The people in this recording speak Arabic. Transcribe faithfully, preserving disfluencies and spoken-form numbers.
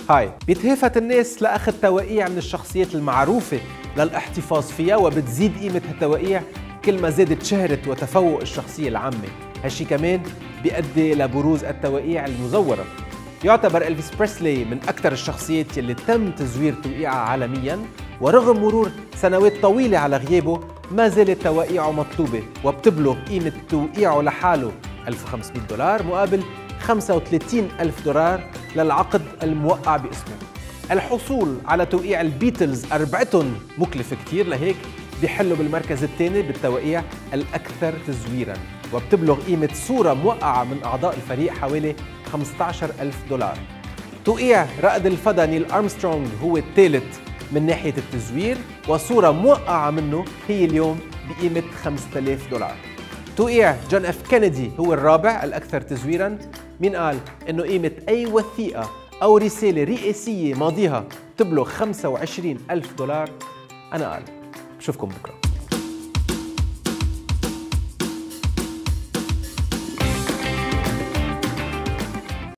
هاي بيتهافت الناس لأخذ توقيع من الشخصيات المعروفة للاحتفاظ فيها، وبتزيد قيمة هالتوقيع كل ما زادت شهرة وتفوق الشخصية العامة. هالشي كمان بيؤدي لبروز التوقيع المزورة. يعتبر إلفيس بريسلي من أكثر الشخصيات يلي تم تزوير توقيعها عالمياً، ورغم مرور سنوات طويلة على غيابه ما زالت توقيعه مطلوبة، وبتبلغ قيمة توقيعه لحاله ألف وخمسمئة دولار مقابل خمسة وثلاثين ألف دولار للعقد الموقع باسمه. الحصول على توقيع البيتلز أربعتهم مكلف كتير، لهيك بيحلوا بالمركز الثاني بالتوقيع الأكثر تزويراً، وبتبلغ قيمة صورة موقعة من أعضاء الفريق حوالي خمسة عشر ألف دولار. توقيع رائد الفضاء نيل أرمسترونغ هو الثالث من ناحية التزوير، وصورة موقعة منه هي اليوم بقيمة خمسة آلاف دولار. توقيع جون اف كينيدي هو الرابع الأكثر تزويراً. مين قال إنه قيمة أي وثيقة أو رسالة رئاسية ماضيها تبلغ خمسة وعشرين ألف دولار؟ أنا قال. بشوفكم بكرة.